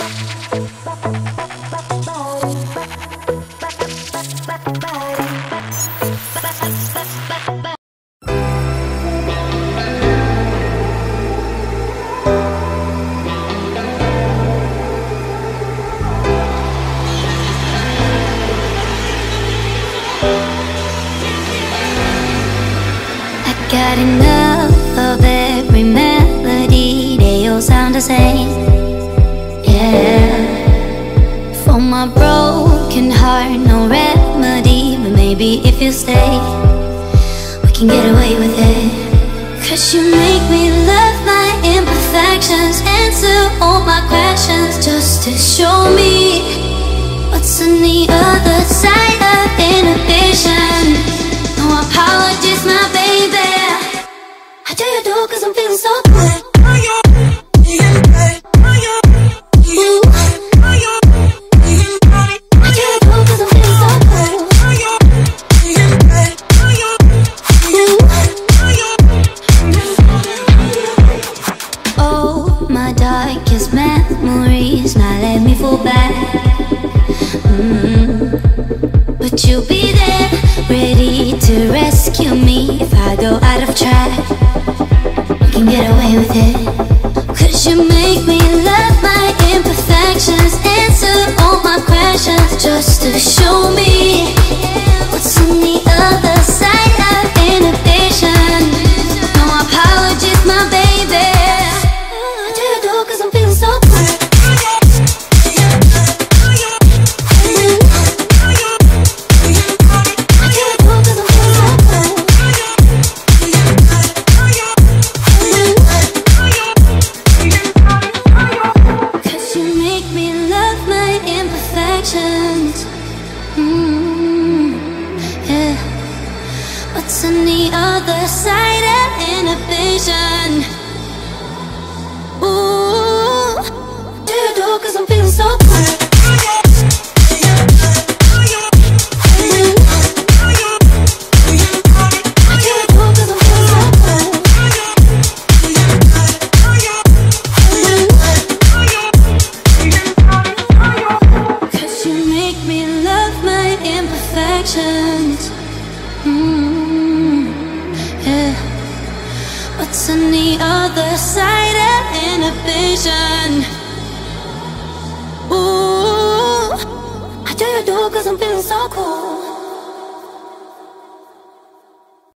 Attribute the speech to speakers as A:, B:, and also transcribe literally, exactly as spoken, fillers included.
A: Got enough of every melody, they all sound the same. Yeah, for my broken heart, no remedy. But maybe if you stay, we can get away with it. Cause you make me love my imperfections, answer all my questions, just to show me what's on the other side of inhibition. No apologies, my baby. I do you do cause I'm feeling so good. Oh, my darkest memories, now let me fall back. mm. But you'll be there, ready to rescue me if I go out of track. We can get away with it. Cause you make me love my imperfections, answer all my questions, just to show me what's on the other side of inhibition. No apologies, my baby. I do you do cause I'm feeling so good. Mm, yeah. What's on the other side of inhibition? Ooh, do you do cause I'm feeling so good. Mm, yeah. What's on the other side of inhibition? Ooh, I do you do cause I'm feeling so cool.